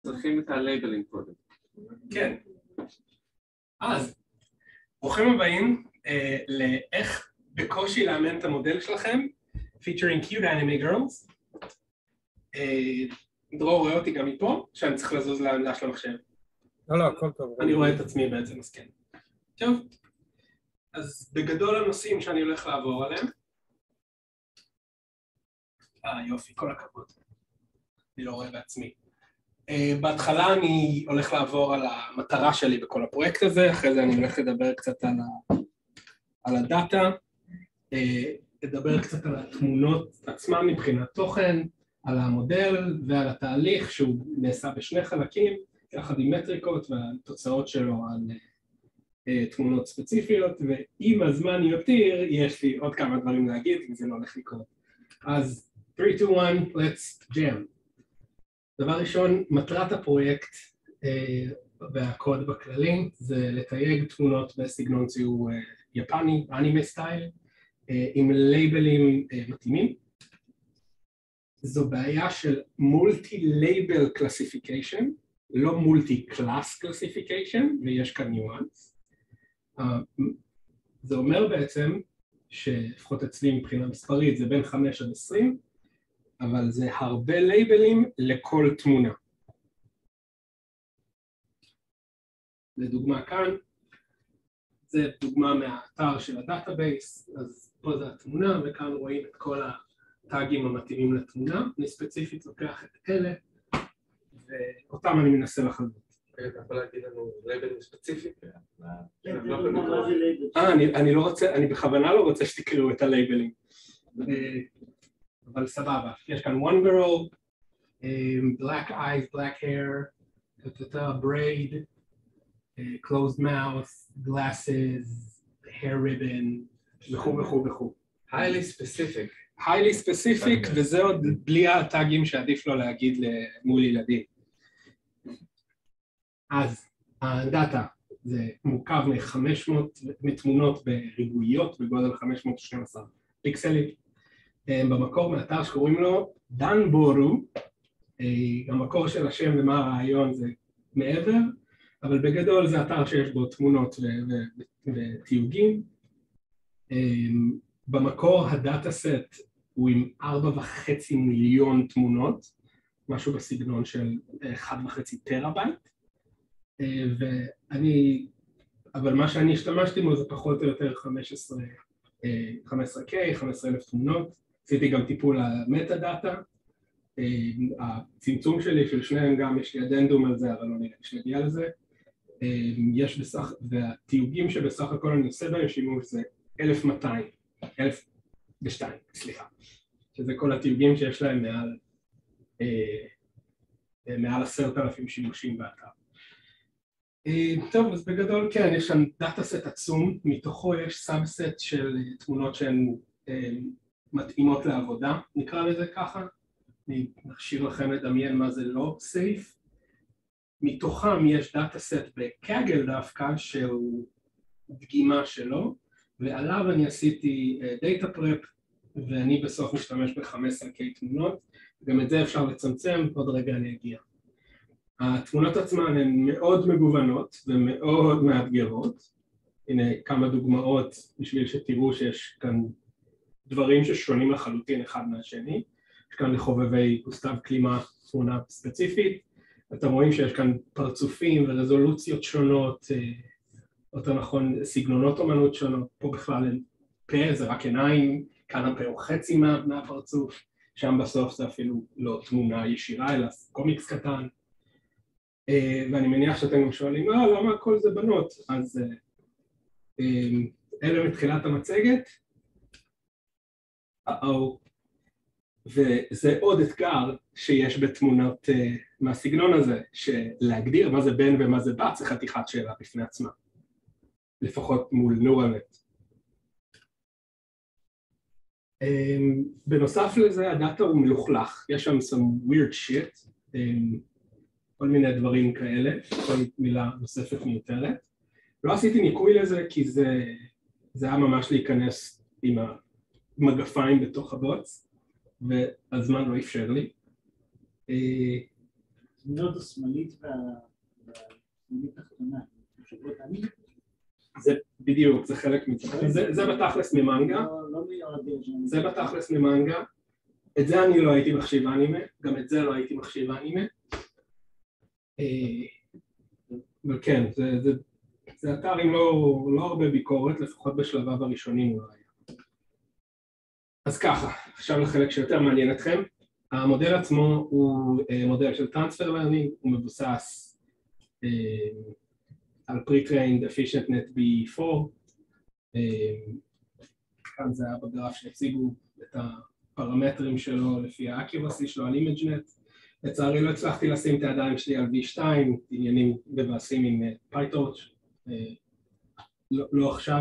צריכים את הלייבלים קודם. כן. אז, ברוכים הבאים לאיך בקושי לאמן את המודל שלכם, featuring cute anime girls. דרור רואה אותי גם מפה, שאני צריך לזוז לעמדה של המחשב. לא, הכל טוב. אני רואה את עצמי בעצם, אז כן. טוב, אז בגדול הנושאים שאני הולך לעבור עליהם. יופי, כל הכבוד. אני לא רואה בעצמי. בהתחלה אני הולך לעבור על המטרה שלי בכל הפרויקט הזה, אחרי זה אני הולך לדבר קצת על הדאטה, לדבר קצת על התמונות עצמם מבחינת תוכן, על המודל ועל התהליך שהוא נעשה בשני חלקים, יחד עם מטריקות והתוצאות שלו על תמונות ספציפיות, ואם הזמן יותיר, יש לי עוד כמה דברים להגיד, וזה לא הולך לקרות. אז 3, 2, 1, let's jam. דבר ראשון, מטרת הפרויקט והקוד בכללים זה לתייג תמונות בסגנון ציור יפני, אנימה סטייל, עם לייבלים מתאימים. זו בעיה של מולטי-לייבל קלאסיפיקיישן, לא מולטי-קלאס קלאסיפיקיישן, ויש כאן ניואנס. זה אומר בעצם, שלפחות אצלי מבחינה מספרית זה בין 5 עד 20, אבל זה הרבה לייבלים לכל תמונה. לדוגמה כאן, זה דוגמה מהאתר של הדאטאבייס, אז פה זה התמונה, וכאן רואים את כל הטאגים המתאימים לתמונה. אני ספציפית לוקח את אלה, ואותם אני מנסה לחלוט. אתה יכול להגיד לנו לייבלים ספציפיים? אני בכוונה לא רוצה שתקראו את הלייבלים. אבל סבבה, יש כאן one girl, black eyes, black hair, braid, closed mouth, glasses, hair ribbon, וכו'. highly specific. highly specific, וזה עוד בלי הטאגים שעדיף לו להגיד מול ילדים. אז הדאטה זה מורכב מ-500 מתמונות בריבועיות בגודל 512 פיקסלים. במקור מאתר שקוראים לו דנבורו, המקור של השם ומה הרעיון זה מעבר, אבל בגדול זה אתר שיש בו תמונות ותיוגים. במקור הדאטה סט הוא עם 4.5 מיליון תמונות, משהו בסגנון של 1.5 טראבייט, אבל מה שאני השתמשתי בו זה פחות או יותר 15K, 15,000 תמונות. עשיתי גם טיפול על מטה דאטה, הצמצום שלי של שניהם גם יש לי אדנדום על זה, אבל לא נראה שנגיע לזה. והתיוגים שבסך הכל אני עושה בהם שימוש זה 1,002, סליחה, שזה כל התיוגים שיש להם מעל 10,000 שימושים באתר. טוב, אז בגדול כן, יש שם דאטה סט עצום, מתוכו יש סאבסט של תמונות שהן מתאימות לעבודה, נקרא לזה ככה. אני משאיר לכם לדמיין מה זה לא סייף. מתוכם יש דאטה סט בקאגל דווקא, שהוא דגימה שלו, ועליו אני עשיתי דאטה פרפ, ואני בסוף משתמש ב-15K תמונות, גם את זה אפשר לצמצם, עוד רגע אני אגיע. התמונות עצמן הן מאוד מגוונות ומאוד מאתגרות. הנה כמה דוגמאות בשביל שתראו שיש כאן דברים ששונים לחלוטין אחד מהשני. יש כאן לחובבי גוסטב קלימה תמונה ספציפית. אתם רואים שיש כאן פרצופים ורזולוציות שונות, יותר נכון סגנונות אומנות שונות. פה בכלל פה זה רק עיניים, כאן הפה הוא חצי מהפרצוף, שם בסוף זה אפילו לא תמונה ישירה אלא קומיקס קטן. ואני מניח שאתם גם שואלים, למה כל זה בנות? אז אלה מתחילת המצגת. וזה עוד אתגר שיש בתמונות מהסגנון הזה, שלהגדיר מה זה בן ומה זה בת, זה חתיכת שאלה בפני עצמה. לפחות מול נורלנט. בנוסף לזה, הדאטה הוא מלוכלך. יש שם some weird shit. כל מיני דברים כאלה, כל מילה נוספת מיותרת. לא עשיתי ניקוי לזה כי זה היה ממש להיכנס עם המגפיים בתוך הבוץ, והזמן לא אפשר לי. התמונות השמאלית והשמאלית התחתונה, שוות אני? זה בדיוק, זה חלק מזה. זה בתכלס ממנגה. לא מיועד. זה בתכלס ממנגה. את זה אני לא הייתי מחשיב אנימה, גם את זה לא הייתי מחשיב אנימה. אבל כן, זה אתר עם לא הרבה ביקורת, לפחות בשלביו הראשונים הוא לא היה. אז ככה, עכשיו לחלק שיותר מעניין אתכם. המודל עצמו הוא מודל של Transfer Learning, הוא מבוסס על Pre-Trained EfficientNet B4. כאן זה היה בגרף שהציגו את הפרמטרים שלו לפי ה-accuracy שלו על ImageNet. לצערי לא הצלחתי לשים את הידיים שלי על V2, עניינים מבאסים עם PyTorch, לא עכשיו.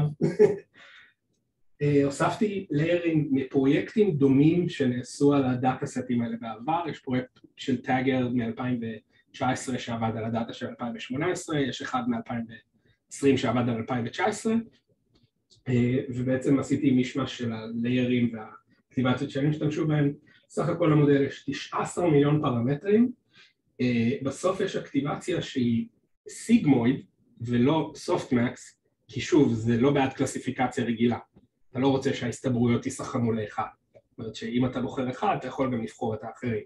הוספתי ליירים מפרויקטים דומים שנעשו על הדאטה סטים האלה בעבר. יש פרויקט של טאגר מ-2019 שעבד על הדאטה של 2018, יש אחד מ-2020 שעבד על 2019, ובעצם עשיתי משמש של הליירים והאקטיבציות שאני משתמשו בהם. סך הכל המודל יש 19 מיליון פרמטרים, בסוף יש אקטיבציה שהיא סיגמויד ולא סופטמקס, כי שוב זה לא בעד קלסיפיקציה רגילה, אתה לא רוצה שההסתברויות יסכמו לאחד, זאת אומרת שאם אתה בוחר אחד אתה יכול גם לבחור את האחרים.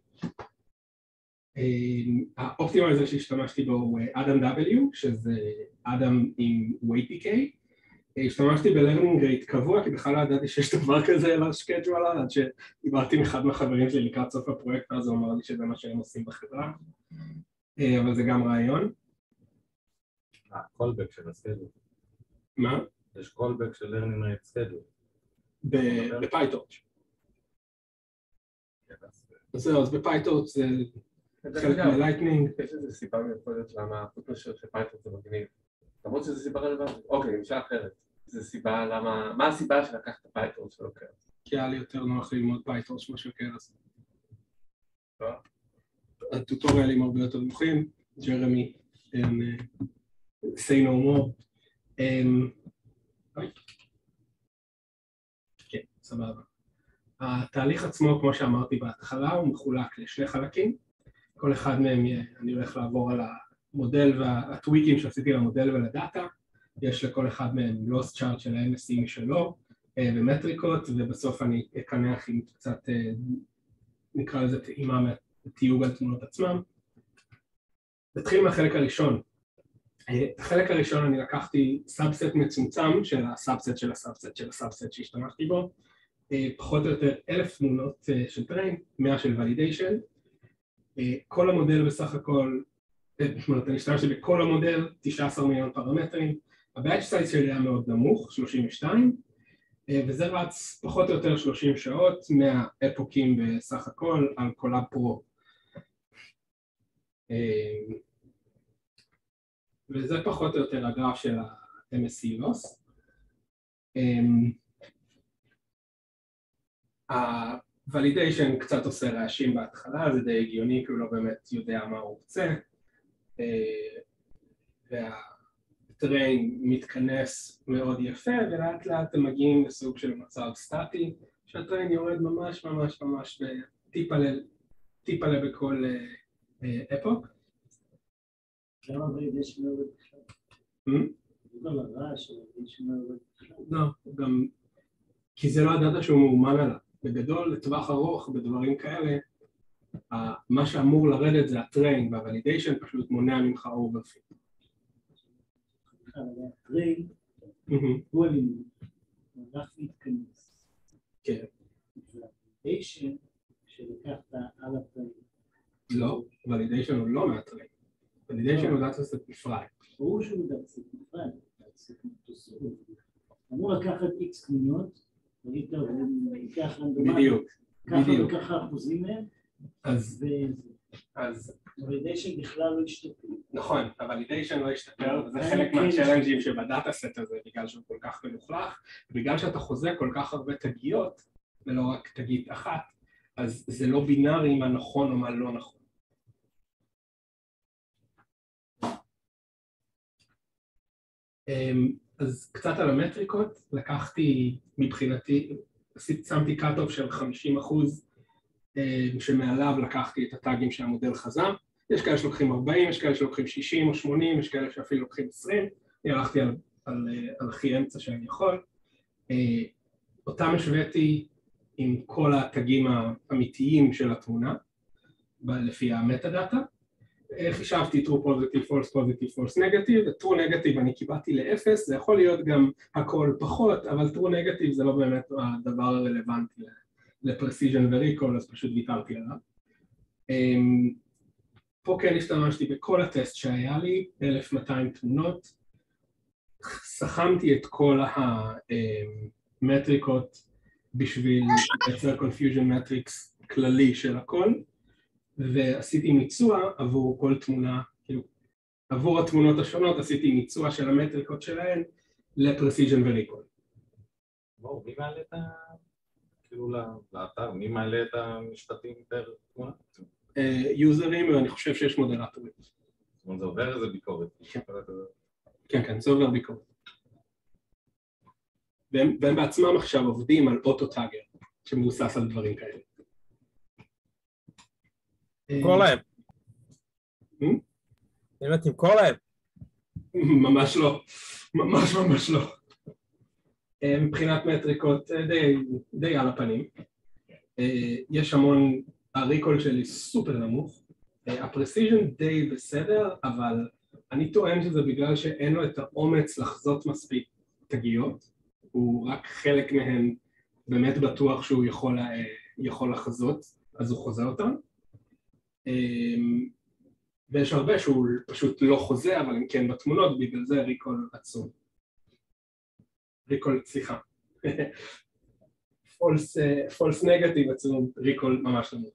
האופטימייזר שהשתמשתי בו הוא אדם W, שזה אדם עם weight decay. השתמשתי ב-learning rate קבוע, כי בכלל לא ידעתי שיש דבר כזה large schedule, עד שדיברתי עם אחד מהחברים שלי לקראת סוף הפרויקט, אז הוא אמר לי שזה מה שהם עושים בחברה, אבל זה גם רעיון. callback של הסקדול. מה? יש callback של learning rate schedule. בפייטורץ'. אז בפייטורץ' זה חלק מלייטנינג. יש איזו סיבה מיוחדת למה הפוטנשל של פייטורץ' זה מגניב. למרות שזו סיבה רלוונטית. אוקיי, נמשל אחרת. זו סיבה למה... מה הסיבה שלקחת פייטורץ' ולא קרס? כי היה לי יותר נוח ללמוד פייטורץ' מאשר קרס. הטוטוריאלים הרבה יותר נוחים, ג'רמי, say no more. כן, סבבה. התהליך עצמו, כמו שאמרתי בהתחלה, הוא מחולק לשני חלקים. כל אחד מהם אני הולך לעבור על המודל והטוויקים שעשיתי למודל ולדאטה. יש לכל אחד מהם loss chart של ה-MSC משלו ומטריקות, ובסוף אני אקנח עם קצת, נקרא לזה טעימה מהתיוג על תמונות עצמם. נתחיל מהחלק הראשון. החלק הראשון אני לקחתי סאבסט מצומצם של הסאבסט של הסאבסט של הסאבסט שהשתמשתי בו, פחות או יותר 1,000 תמונות של טריין, 100 של ולידיישן. כל המודל בסך הכל, אני השתמשתי בכל המודל, 19 מיליון פרמטרים. הבאץ' סייז שלי היה מאוד נמוך, 32, וזה רץ פחות או יותר 30 שעות, 100 אפוקים בסך הכל על קולאב פרו. וזה פחות או יותר הגרף של ה-MSC loss. ה-validation קצת עושה רעשים בהתחלה, זה די הגיוני, כי הוא לא באמת יודע מה הוא רוצה. והטריין מתכנס מאוד יפה, ולאט לאט הם מגיעים לסוג של מצב סטטי, שהטריין יורד ממש ממש ממש טיפה בכל אפוק. כמה validation לא עובד בכלל? לא לרעש, validation לא עובד בכלל. לא, גם כי זה לא הדאטה שהוא מאומן עליו. בגדול, לטווח ארוך, בדברים כאלה, מה שאמור לרדת זה הטריין, והוולידיישן פשוט מונע ממך אוברפיט. הטריין הוא הלימוד, הוא הולך להתכנס. כן. והוולידיישן שלקחת על הטריין. לא, וולידיישן הוא לא מהטריין. וולידיישן הוא דאטה סט נפרד. ברור שהוא דאטה סט נפרד, דאטה סט נפרד. אמור לקחת X קניות, נגיד טוב, אני אקח רנדומלי. בדיוק. ככה וככה אחוזים מהם. אז הוולידיישן בכלל לא השתפר. נכון, הוולידיישן לא השתפר, וזה חלק מהצ'לנג'ים שבדאטה סט הזה, בגלל שהוא כל כך מלוכלך, ובגלל שאתה חוזה כל כך הרבה תגיות, ולא רק תגית אחת, אז זה לא בינארי מה נכון או מה לא נכון. אז קצת על המטריקות, לקחתי מבחינתי, שמתי קאט-אוף של 50%, שמעליו לקחתי את הטאגים שהמודל חזה, יש כאלה שלוקחים 40, יש כאלה שלוקחים 60 או 80, יש כאלה שאפילו לוקחים 20, אני הלכתי על הכי אמצע שאני יכול. אותם השוויתי עם כל התגים האמיתיים של התמונה, לפי המטה-דאטה. חישבתי true positive, false positive, false negative, true negative אני קיבלתי ל-0, זה יכול להיות גם הכל פחות, אבל true negative זה לא באמת הדבר הרלוונטי ל-precision ו-recall, אז פשוט ויתרתי עליו. פה כן השתמשתי בכל הטסט שהיה לי, 1200 תמונות, סכמתי את כל המטריקות בשביל לייצר confusion matrix כללי של הכל, ועשיתי מיצוע עבור כל תמונה, כאילו, עבור התמונות השונות עשיתי מיצוע של המטריקות שלהן ל-precision ו-recall. בואו, מי מעלה את כאילו לאתר, מי מעלה את המשפטים פר תמונה? יוזרים, ואני חושב שיש מודרטורים. זאת אומרת, זה עובר איזה ביקורת. כן, זה עובר ביקורת. והם בעצמם עכשיו עובדים על אוטו-טאגר, שמבוסס על דברים כאלה. תמכור להם. באמת תמכור להם. ממש לא, ממש לא. מבחינת מטריקות די על הפנים. יש המון, הריקול שלי סופר נמוך, הפרסיז'ן די בסדר, אבל אני טוען שזה בגלל שאין לו את האומץ לחזות מספיק תגיות, הוא רק חלק מהן באמת בטוח שהוא יכול לחזות, אז הוא חוזה אותן. ויש הרבה שהוא פשוט לא חוזה, אבל הם כן בתמונות, בגלל זה ריקול עצום. ריקול, סליחה. false negative עצום, ריקול ממש נמוך.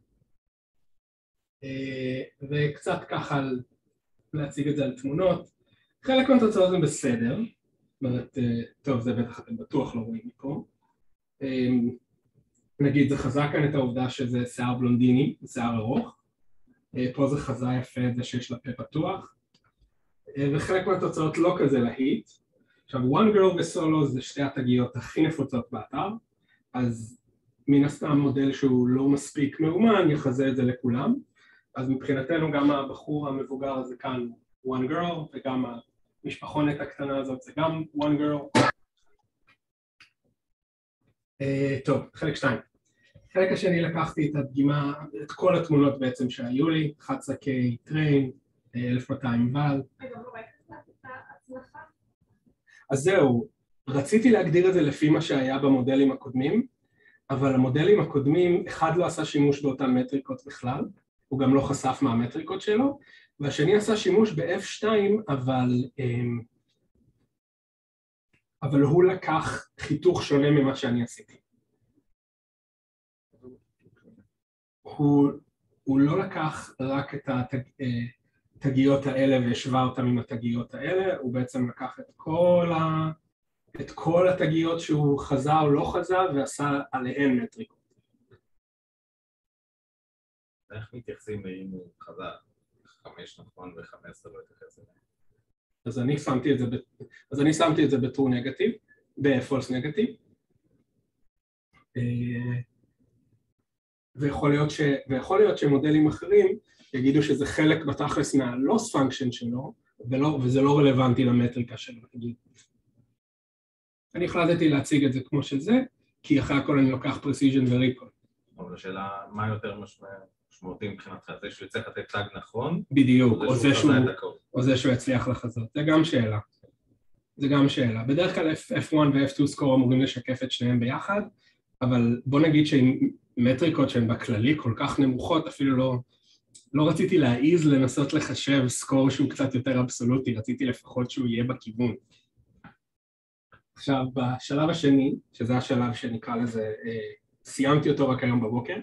וקצת ככה להציג את זה על תמונות. חלק מהתוצאות זה בסדר, זאת אומרת, טוב, זה בטח אתם בטוח לא רואים מפה. נגיד, זה חזק כאן את העובדה שזה שיער בלונדיני, שיער ארוך. פה זה חזה יפה את זה שיש לה פה פתוח. וחלק מהתוצאות לא כזה להיט. עכשיו, One Girl וסולו זה שתי התגיות הכי נפוצות באתר, אז מן הסתם מודל שהוא לא מספיק מאומן יחזה את זה לכולם. אז מבחינתנו גם הבחור המבוגר הזה כאן One Girl, וגם המשפחונת הקטנה הזאת זה גם One Girl. טוב, חלק 2. חלק השני לקחתי את הדגימה, את כל התמונות בעצם שהיו לי, 11K טריין, 1200 ואל. אז זהו, רציתי להגדיר את זה לפי מה שהיה במודלים הקודמים, אבל המודלים הקודמים, אחד לא עשה שימוש באותן מטריקות בכלל, הוא גם לא חשף מהמטריקות שלו, והשני עשה שימוש ב-F2, אבל הוא לקח חיתוך שונה ממה שאני עשיתי. הוא לא לקח רק את התגיות האלה והשווה אותם עם התגיות האלה, הוא בעצם לקח את כל התגיות שהוא חזה או לא חזה ועשה עליהן מטריקות. איך מתייחסים לאם הוא חזה 5 נכון ו-15 לא התייחס אליהם? אז אני שמתי את זה ב-true negative, ב-false negative. ויכול להיות שמודלים אחרים יגידו שזה חלק בתכלס מה-loss function שלו, וזה לא רלוונטי למטריקה שלו. אני החלטתי להציג את זה כמו שזה, כי אחרי הכל אני לוקח precision ו-recall. אבל השאלה, מה יותר משמעותי מבחינתך? זה שהוא יצטרך לתת טאג נכון? בדיוק, או זה שהוא יצליח לחזות. זה גם שאלה. בדרך כלל F1 ו-F2 סקור אמורים לשקף את שניהם ביחד, אבל בוא נגיד שעם מטריקות שהן בכללי כל כך נמוכות, אפילו לא רציתי להעיז לנסות לחשב סקור שהוא קצת יותר אבסולוטי, רציתי לפחות שהוא יהיה בכיוון. עכשיו, בשלב השני, שזה השלב שנקרא לזה, סיימתי אותו רק היום בבוקר,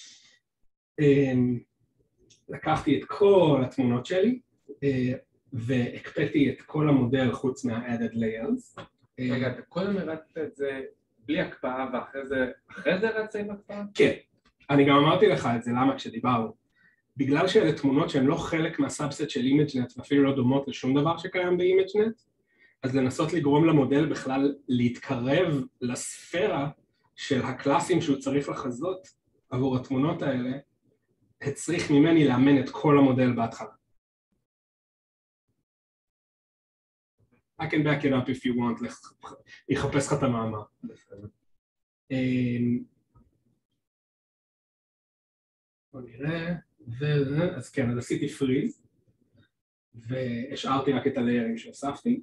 לקחתי את כל התמונות שלי, והקפאתי את כל המודל חוץ מה-added layers. רגע, אתה קודם הרצת את זה בלי הקפאה ואחרי זה רצה עם הקפאה? כן, אני גם אמרתי לך את זה, למה כשדיברנו? בגלל שאלה תמונות שהן לא חלק מהסאבסט של ImageNet ואפילו לא דומות לשום דבר שקיים ב-ImageNet, אז לנסות לגרום למודל בכלל להתקרב לספירה של הקלאסים שהוא צריך לחזות עבור התמונות האלה, הצריך ממני לאמן את כל המודל בהתחלה. I can back it up if you want, לחפש לך את המאמר. בוא נראה, אז כן, אז עשיתי פריז, והשארתי רק את הליירים שהוספתי.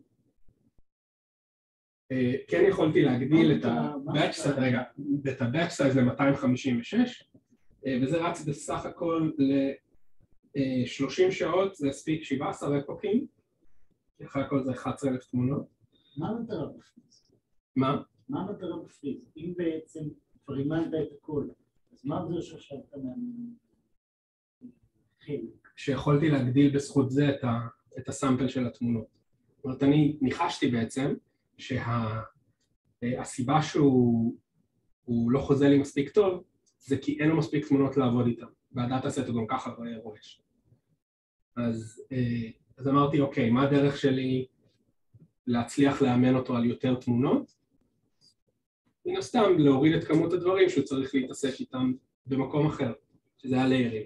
כן יכולתי להגדיל את ה-batch size, רגע, את ה-batch size ל-256, וזה רץ בסך הכל ל-30 שעות, זה הספיק 17 אפוקים, אחרי הכל זה 11,000 תמונות. מה המטרה בפריז? מה? מה המטרה בפריז? אם בעצם כבר אימנת את הכל, אז מה זה שחשבת מהחלק? שיכולתי להגדיל בזכות זה את הסאמפל של התמונות. זאת אומרת, אני ניחשתי בעצם שהסיבה שהוא לא חוזה לי מספיק טוב, זה כי אין לו מספיק תמונות לעבוד איתן, והדאטה סט הוא גם ככה רועש. אז אמרתי, אוקיי, מה הדרך שלי להצליח לאמן אותו על יותר תמונות? מן הסתם להוריד את כמות הדברים שהוא צריך להתעסק איתם במקום אחר, שזה הליירים.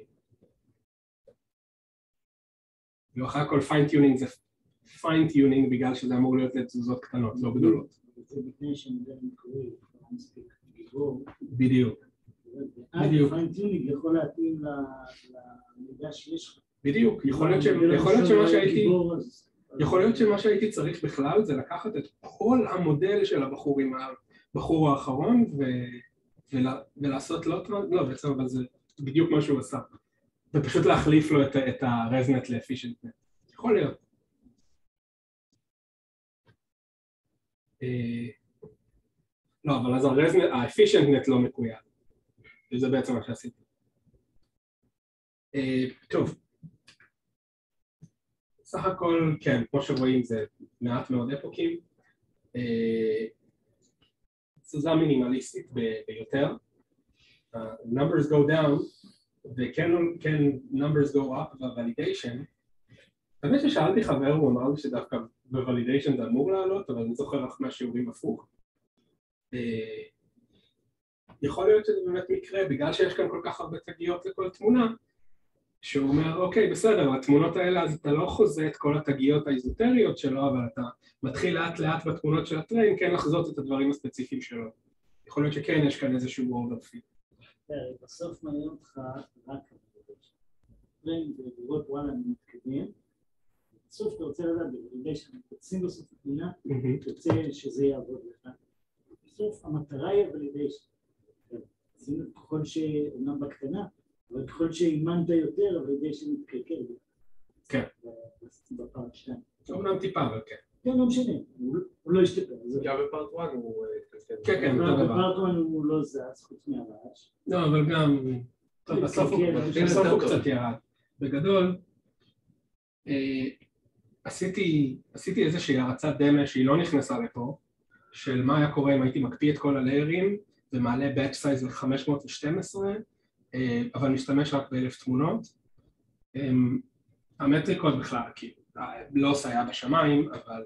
ואחרי הכל פיינטיונינג זה פיינטיונינג בגלל שזה אמור להיות לתזוזות קטנות, לא גדולות. זה לפני שמודל מקורי, מספיק גיבור. בדיוק. בדיוק. פיינטיונינג יכול להתאים למידע שיש לך. בדיוק, יכול להיות שמה שהייתי צריך בכלל זה לקחת את כל המודל של הבחור האחרון ולעשות לא בעצם, אבל זה בדיוק מה שהוא עשה. ופשוט להחליף לו את ה-ResNet ל-Efficient Net. יכול להיות. לא, אבל אז ה-Efficient Net לא מקוייד. וזה בעצם מה שעשיתי. טוב. סך הכל, כן, כמו שרואים זה מעט מאוד אפוקים. תזוזה מינימליסטית ביותר. Numbers go down, וכן numbers go up ב-validation. באמת ששאלתי חבר, הוא אמר לי שדווקא ב-validation זה אמור לעלות, אבל אני זוכר לך מהשיעורים הפוך. יכול להיות שזה באמת מקרה, בגלל שיש כאן כל כך הרבה תגיות לכל תמונה, שהוא אומר, אוקיי, בסדר, התמונות האלה, אז אתה לא חוזה את כל התגיות האיזוטריות שלו, אבל אתה מתחיל לאט לאט בתמונות של הטריין, כן לחזות את הדברים הספציפיים שלו. יכול להיות שכן, יש כאן איזשהו אוברפיט. בסוף מעניין אותך רק טריין ולראות וואלה אני מתקדם. בסוף אתה רוצה לדעת, בגלל תשים בסוף התמונה, תרצה שזה יעבוד לך. בסוף המטרה היא הוולידיישן. שימו ככל שאומנם בקטנה, אבל ככל שאימנת יותר, הוולידיישן מתקלקל. כן. בפארט 2. אומנם טיפה, אבל כן. כן, לא משנה, הוא לא השתפר. גם בפארט 1 הוא התקלקל. כן, כן, אותו דבר. בפארט 1 הוא לא זז, חוץ מהרעש. לא, אבל גם, טוב, בסוף הוא קצת ירד. בגדול, עשיתי איזושהי הרצת דמה שהיא לא נכנסה לפה, של מה היה קורה אם הייתי מקפיא את כל הליירים, ומעלה batch size ל-512, אבל משתמש רק ב1,000 תמונות. המטריקות בכלל, כי לא עושה היה בשמיים, אבל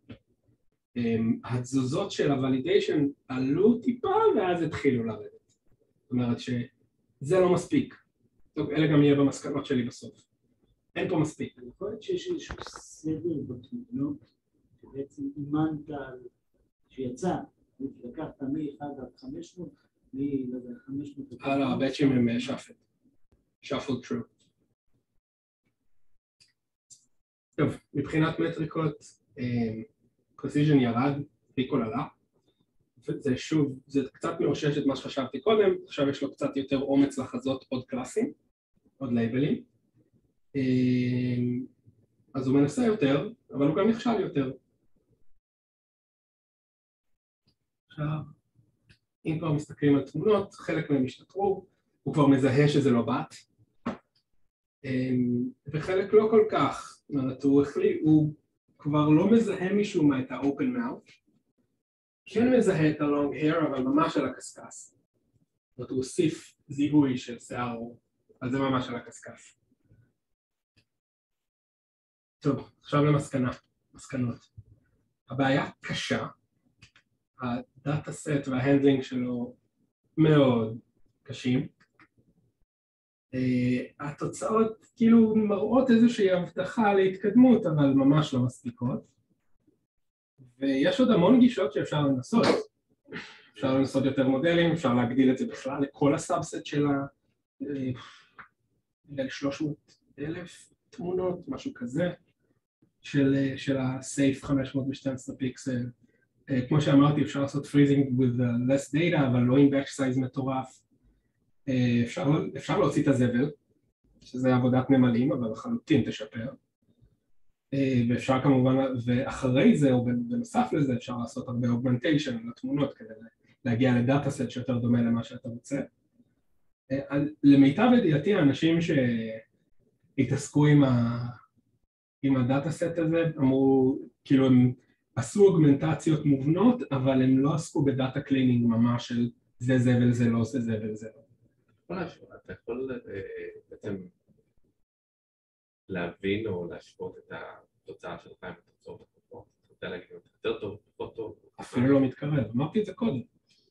התזוזות של הוולידיישן עלו טיפה ואז התחילו לרדת. זאת אומרת שזה לא מספיק. טוב, אלה גם יהיה במסקנות שלי בסוף. אין פה מספיק. יכול להיות שיש איזשהו סדר בתמונות, שבעצם אימנת על שיצא, לקחת מ-1 עד 500, מ-500... לא, הבאצ'ים הם shuffled true. טוב, מבחינת מטריקות, precision ירד, ריקול עלה. זה שוב, זה קצת מאושש את מה שחשבתי קודם, עכשיו יש לו קצת יותר אומץ לחזות עוד קלאסים, עוד לייבלים. אז הוא מנסה יותר, אבל הוא גם נכשל יותר. עכשיו, אם כבר מסתכלים על תמונות, חלק מהם השתתרו, הוא כבר מזהה שזה לא בת, וחלק לא כל כך. זאת אומרת, הוא כבר לא מזהה משום מה את ה-open mouth, כן מזהה את ה-long hair, אבל ממש על הקסקס. זאת אומרת, הוא הוסיף זיהוי של שיער, אז זה ממש על הקסקס. טוב, עכשיו מסקנות. הבעיה קשה, הדאטה סט וההנדלינג שלו מאוד קשים, התוצאות כאילו מראות איזושהי הבטחה להתקדמות, אבל ממש לא מספיקות. ויש עוד המון גישות שאפשר לנסות. אפשר לנסות יותר מודלים, אפשר להגדיל את זה בכלל לכל הסאבסט של 300,000 תמונות, משהו כזה, של ה-Safe 512 פיקסל. כמו שאמרתי, אפשר לעשות freezing with less data, אבל לא עם batch size מטורף. אפשר להוציא את הזבל, שזה עבודת נמלים, אבל לחלוטין תשפר. ואפשר כמובן, ואחרי זה, או בנוסף לזה, אפשר לעשות הרבה augmentation לתמונות, כדי להגיע לדאטה סט שיותר דומה למה שאתה רוצה. למיטב ידיעתי, האנשים שהתעסקו עם הדאטה סט הזה, אמרו, כאילו הם עשו אוגמנטציות מובנות, אבל הם לא עסקו בדאטה קלינינג ממש של זה זבל, זה לא, זה זבל, זה לא. אתה יכול בעצם להבין או להשוות את התוצאה שלך עם התוצאות הקודמות? אתה יודע להגיד יותר טוב, פחות טוב? אפילו לא מתקרב, אמרתי את זה קודם.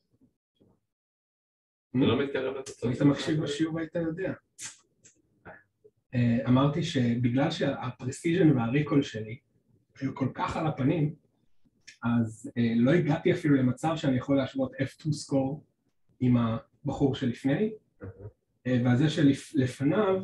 זה לא מתקרב לתוצאות. היית מקשיב בשיעור והיית יודע. אמרתי שבגלל שהפרסיז'ן והריקול שלי היו כל כך על הפנים, אז לא הגעתי אפילו למצב שאני יכול להשוות F2 סקור עם הבחור שלפני, והזה שלפניו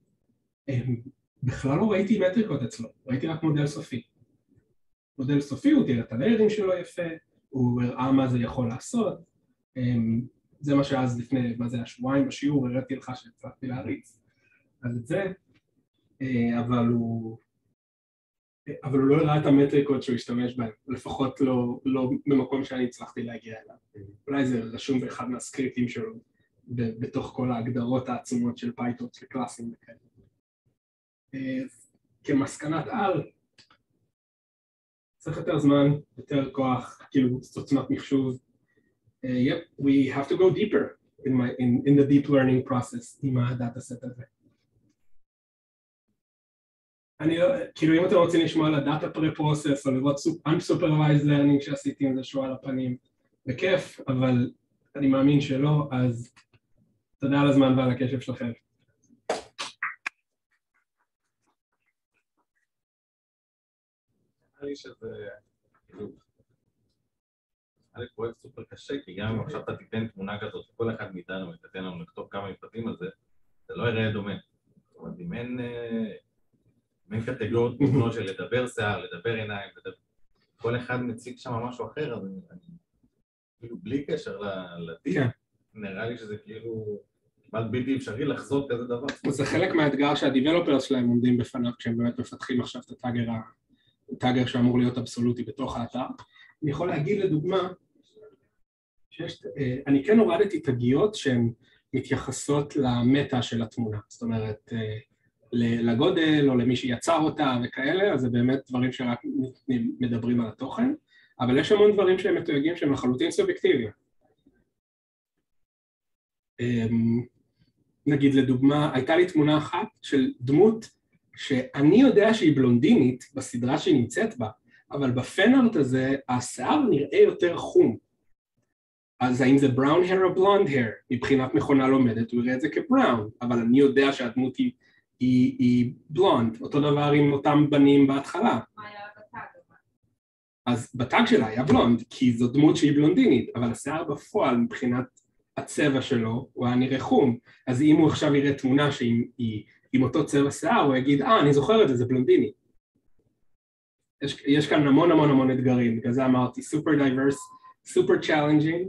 בכלל לא ראיתי מטריקות אצלו, ראיתי רק מודל סופי. מודל סופי הוא תראה את הליירים שלו יפה, הוא הראה מה זה יכול לעשות, זה מה שאז לפני, מה זה השבועיים בשיעור, הראיתי לך שהצלחתי להריץ. אז את זה, אבל הוא לא הראה את המטריקות שהוא השתמש בהן, לפחות לא במקום שאני הצלחתי להגיע אליו. אולי זה רשום באחד מהסקריפטים שלו, בתוך כל ההגדרות העצומות של פייתון, של קלאסים וכאלה. כמסקנת על, צריך יותר זמן, יותר כוח, כאילו עוצמת מחשוב. Yep, we have to go deeper in the deep learning process עם הדאטה סט הזה. כאילו אם אתם רוצים לשמוע על הדאטה פרה-פרוסס או לראות unsupervised learning שעשיתי עם זה שהוא על הפנים, בכיף, אבל אני מאמין שלא, אז תודה על הזמן ועל הקשב שלכם. נראה לי שזה היה לי פרויקט סופר קשה, כי גם אם עכשיו אתה תיתן תמונה כזאת, כל אחד מאיתנו ותתן לנו לכתוב כמה משפטים על זה, זה לא יראה דומה. זאת אומרת, אם אין קטגוריות מובנות של לדבר שיער, לדבר עיניים, כל אחד מציג שם משהו אחר, אז אני כאילו בלי קשר לדיל, נראה לי שזה כאילו כמעט בלתי אפשרי לחזות כזה דבר. זה חלק מהאתגר שהדיבלופרס שלהם עומדים בפניו, כשהם באמת מפתחים עכשיו את הטאגר שאמור להיות אבסולוטי בתוך האתר. אני יכול להגיד לדוגמה, אני כן הורדתי תגיות שהן מתייחסות למטה של התמונה, זאת אומרת, לגודל או למי שיצר אותה וכאלה, אז זה באמת דברים שרק מדברים על התוכן, אבל יש המון דברים שהם מתויגים שהם לחלוטין סובייקטיביים. נגיד לדוגמה, הייתה לי תמונה אחת של דמות שאני יודע שהיא בלונדינית בסדרה שהיא נמצאת בה, אבל בפן-ארט הזה השיער נראה יותר חום. אז האם זה brown hair או blonde hair? מבחינת מכונה לומדת הוא יראה את זה כבראון, אבל אני יודע שהדמות היא בלונד, אותו דבר עם אותם בנים בהתחלה. מה היה בטאג? אז בטאג שלה היה בלונד, כי זו דמות שהיא בלונדינית, אבל השיער בפועל מבחינת הצבע שלו הוא היה נראה חום, אז אם הוא עכשיו יראה תמונה שהיא עם אותו צבע שיער, הוא יגיד, אני זוכר את זה, זה בלונדיני. יש כאן המון המון המון אתגרים, בגלל זה אמרתי, super diverse, super challenging,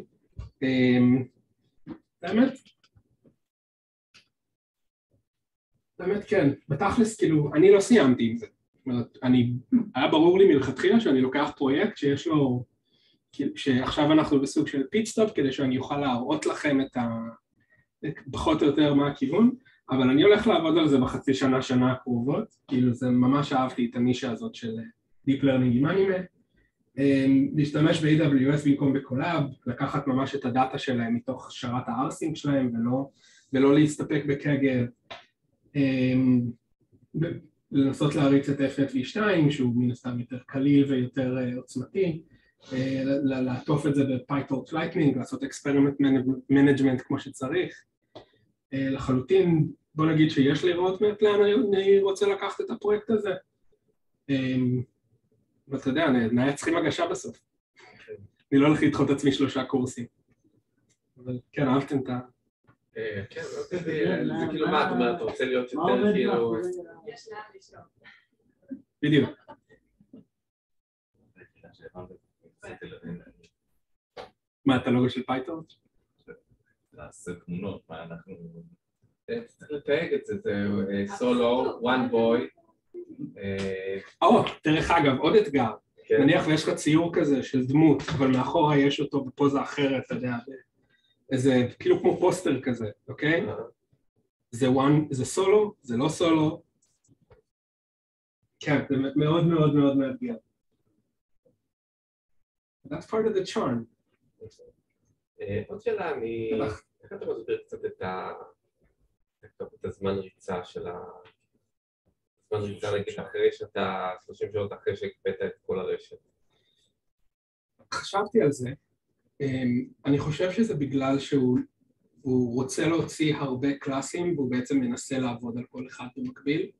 באמת כן, בתכלס כאילו, אני לא סיימתי עם זה, זאת אומרת, היה ברור לי מלכתחילה שאני לוקח פרויקט שיש לו, שעכשיו אנחנו בסוג של פיטסטופ, כדי שאני אוכל להראות לכם פחות או יותר מה הכיוון, אבל אני הולך לעבוד על זה בחצי שנה הקרובות, כאילו זה ממש אהבתי את הנישה הזאת של Deep Learning עם אנימה, להשתמש ב-AWS במקום בקולאב, לקחת ממש את הדאטה שלהם מתוך שרת הארסינג שלהם ולא להסתפק בקגל, לנסות להריץ את FFV2 שהוא מן הסתם יותר קליל ויותר עוצמתי, לעטוף את זה ב-PyTorch Lightning, לעשות experiment management כמו שצריך, לחלוטין בוא נגיד שיש לי roadmap לאן אני רוצה לקחת את הפרויקט הזה. ואתה יודע, נהיה צריכים הגשה בסוף. אני לא הולך לדחות את עצמי 3 קורסים. אבל כן, אהבתם את ה... כן, זה כאילו מה, זאת אומרת, אתה רוצה להיות יותר כאילו... יש לאן לשאול. בדיוק. מה, אתה לוגו של פייתון? לעשות תמונות, מה אנחנו... צריך לתייג את זה, זה סולו, one boy. דרך אגב, עוד אתגר. נניח ויש לך ציור כזה של דמות, אבל מאחורה יש אותו בפוזה אחרת, אתה יודע, איזה, כאילו כמו פוסטר כזה, אוקיי? זה סולו, זה לא סולו. כן, זה מאוד מאוד מאוד מאתגר. That's part of the charm. עוד שאלה, איך אתה מסביר קצת את הזמן ריצה של זמן ריצה נגיד אחרי שאתה 30 שעות אחרי שהקפאת את כל הרשת? חשבתי על זה. אני חושב שזה בגלל שהוא רוצה להוציא הרבה קלאסים והוא בעצם מנסה לעבוד על כל אחד במקביל.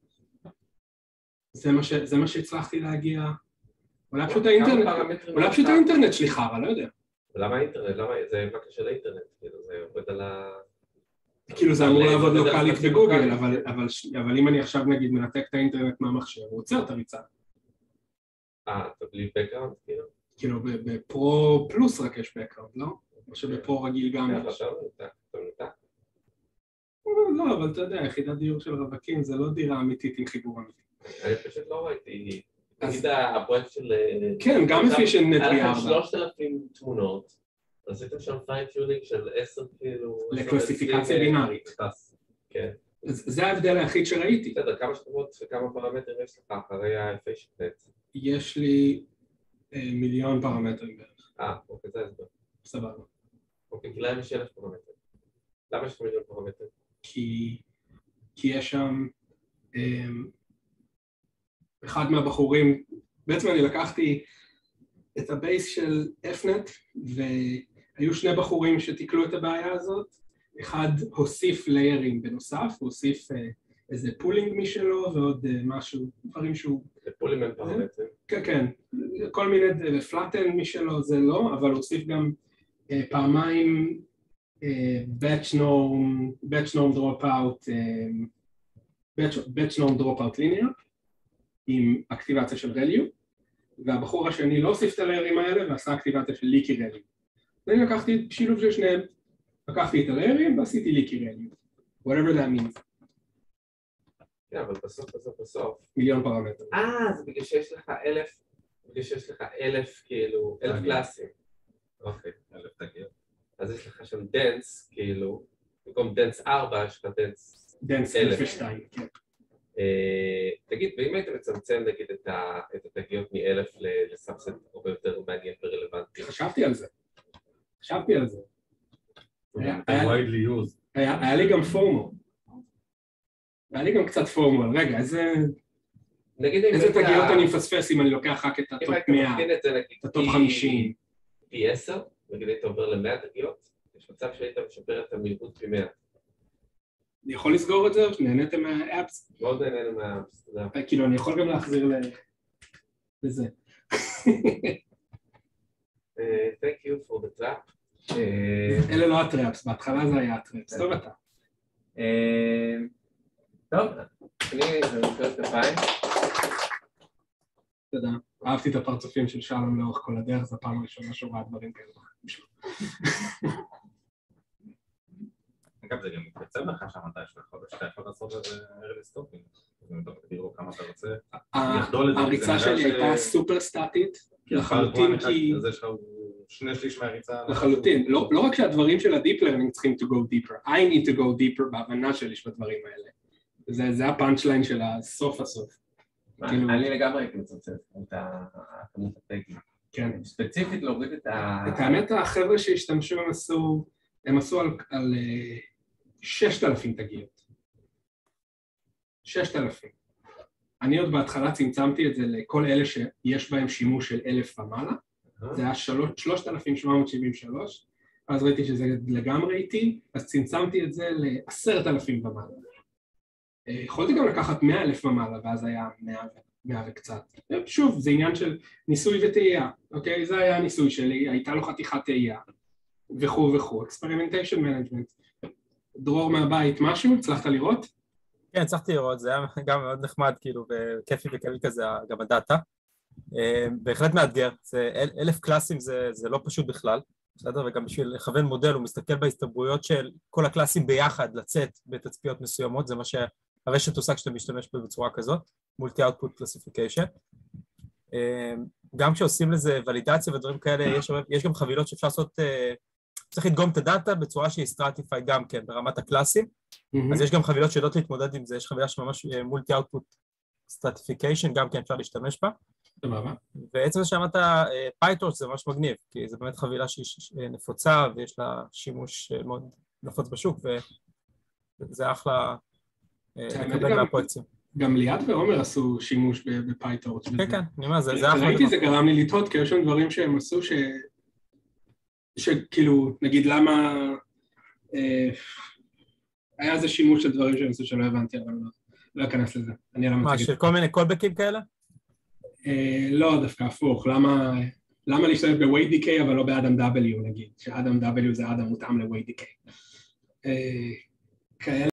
זה מה שהצלחתי להגיע. אולי פשוט האינטרנט שלי חרא, לא יודע. למה האינטרנט? זה מה קשה לאינטרנט? זה עובד על כאילו זה אמור לעבוד לוקלית בגוגל, אבל אם אני עכשיו נגיד מנתק את האינטרנט מהמחשב, הוא עוצר את הריצה. אתה בלי background כאילו? כאילו בפרו פלוס רק יש background, לא? או שבפרו רגיל גם יש. אתה מנותק? לא, אבל אתה יודע, יחידת דיור של רווקים זה לא דירה אמיתית עם חיבור אמיתי. אני פשוט לא ראיתי, נגיד הפרויקט של... כן, גם לפי של נטרי 4. היה לכם 3,000 תמונות, עשיתם שם פיין-טיונינג של 10 כאילו... לקלסיפיקציה בינארית. כן. זה ההבדל היחיד שראיתי. בסדר, כמה שכבות וכמה פרמטרים יש לך אחרי ה-FA שפט? יש לי 1,000,000 פרמטרים בערך. אוקיי, זה הסבר. סבבה. אוקיי, כי להם יש 1,000 פרמטרים. למה יש לך 1,000,000 פרמטרים? כי יש שם אחד מהבחורים, בעצם אני לקחתי את הבייס של FNet והיו 2 בחורים שתיקלו את הבעיה הזאת, אחד הוסיף ליירים בנוסף, הוא הוסיף איזה פולינג משלו ועוד משהו, דברים שהוא... פולינג אין פרמטרים. כן, כן, כל מיני פלאטן משלו זה לא, אבל הוא הוסיף גם פעמיים batch norm dropout linear עם אקטיבציה של value, והבחור השני לא הוסיף את הליירים האלה ועשה אקטיבציה של leaky value. ואני לקחתי שילוב של שניהם, לקחתי את הליירים ועשיתי leaky value, whatever that means. כן, אבל בסוף, 1,000,000 פרמטרים. זה בגלל שיש לך 1,000 כאילו, 1,000 קלאסים. אוקיי, 1,000 תגיות. אז יש לך שם דנס, כאילו, במקום דנס 4, יש לך דנס 1,002, כן. תגיד, ואם היית מצמצם נגיד את התגיות מ-1,000 לסאבסט הרבה יותר מעניין ורלוונטי? חשבתי על זה. widely used. היה לי גם פורמו. היה לי גם קצת פורמו, רגע, איזה תגיות אני מפספס אם אני לוקח רק את הטופ 100, את הטופ 50. פי 10, נגיד היית עובר ל100 תגיות, יש מצב שהיית משפר את המהירות פי 100. אני יכול לסגור את זה או שנהנתם מהאפס? מאוד נהנינו מהאפס, תודה. כאילו, אני יכול גם להחזיר לזה. Thank you for the trap. אלה לא הטראפס, בהתחלה זה היה הטראפס, טוב אתה. טוב, אני מנקר כפיים. תודה, אהבתי את הפרצופים של שלום לאורך כל הדרך, זו הפעם הראשונה שואה דברים כאלה. אגב, זה גם מתקצב לך שם מתישהו לחודש, אתה יכול לעשות את זה early stopping, אם אתה תגדירו כמה אתה רוצה. הריצה שלי הייתה סופר סטטית, לחלוטין כי... אז יש לך 2/3 מהריצה... לחלוטין, לא רק שהדברים של הדיפ לרנינג צריכים to go deeper, I need to go deeper בהבנה שלי של הדברים האלה. זה הפאנץ' ליין של הסוף. אני לגמרי הייתי מצמצם את הכמות הטגים. כן. ספציפית להוריד את האמת, החבר'ה שהשתמשו הם עשו על 6,000 תגיות. 6,000. אני עוד בהתחלה צמצמתי את זה לכל אלה שיש בהם שימוש של 1,000 ומעלה. זה היה 3,773, אז ראיתי שזה לגמרי איטי, אז צמצמתי את זה ל10,000 ומעלה. יכולתי גם לקחת 100,000 ומעלה, ואז היה 100 וקצת. שוב, זה עניין של ניסוי וטעייה, אוקיי? זה היה הניסוי שלי, הייתה לו חתיכת טעייה, וכו'. experimentation management. דרור מהבית, משהו? הצלחת לראות? כן, הצלחתי לראות, זה היה גם מאוד נחמד, כאילו, וכיפי וכיפי כזה, גם הדאטה. בהחלט מאתגר, 1,000 קלאסים זה לא פשוט בכלל, בסדר? וגם בשביל לכוון מודל, הוא מסתכל בהסתברויות של כל הקלאסים ביחד לצאת בתצפיות מסוימות, זה מה שהרשת עושה כשאתה משתמש בצורה כזאת, Multi-Output Classification. גם כשעושים לזה ולידציה ודברים כאלה, יש גם חבילות שאפשר לעשות, צריך לדגום את הדאטה בצורה שהיא סטרטיפיי גם כן, ברמת הקלאסים, אז יש גם חבילות שיודעות להתמודד עם זה, יש חבילה שממש Multi-Output Stratification, גם כן אפשר להשתמש בה. ועצם זה שאמרת PyTorch זה ממש מגניב, כי זה באמת חבילה שהיא נפוצה ויש לה שימוש מאוד נפוץ בשוק, וזה אחלה לקבל מהפרויקטים. גם ליאת ועומר עשו שימוש ב-PyTorch. כן, כן, אני אומר, זה אחלה. ראיתי, זה גרם לי לטעות, כי יש שם דברים שהם עשו שכאילו, נגיד למה היה איזה שימוש של דברים שהם עשו שלא הבנתי, אבל לא אכנס לזה. מה, של כל מיני קולבקים כאלה? לא, דווקא הפוך. למה להשתמש ב-Weight Decay אבל לא באדם W נגיד, שאדם W זה אדם מותאם ל-Weight Decay. כאלה